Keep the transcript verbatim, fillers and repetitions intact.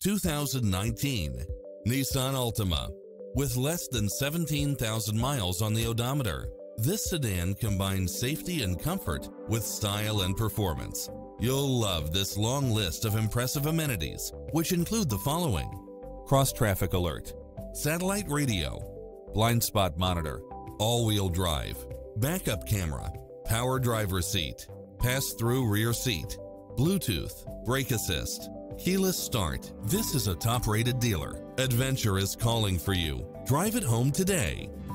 two thousand nineteen Nissan Altima. With less than seventeen thousand miles on the odometer, this sedan combines safety and comfort with style and performance. You'll love this long list of impressive amenities, which include the following: cross-traffic alert, satellite radio, blind spot monitor, all-wheel drive, backup camera, power driver seat, pass-through rear seat, Bluetooth, brake assist, keyless start. This is a top-rated dealer. Adventure is calling for you. Drive it home today.